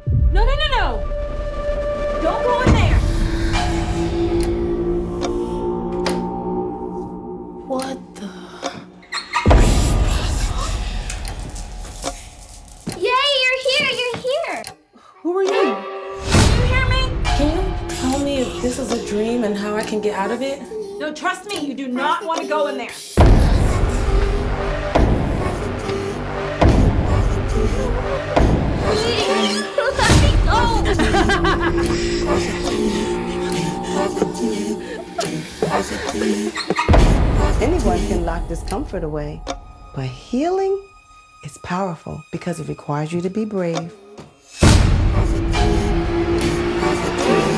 No, no, no, no! Don't go in there! What the? Yay, you're here! You're here! Who are you? Can you hear me? Can you tell me if this is a dream and how I can get out of it? No, trust me, you do not want to go in there. Anyone can lock discomfort away, but healing is powerful because it requires you to be brave.